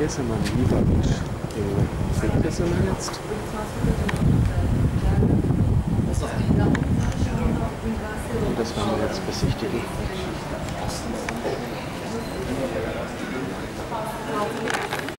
Hier ist immer ein Lieferbeach. Seht ihr das immer jetzt? Und das werden wir jetzt besichtigen.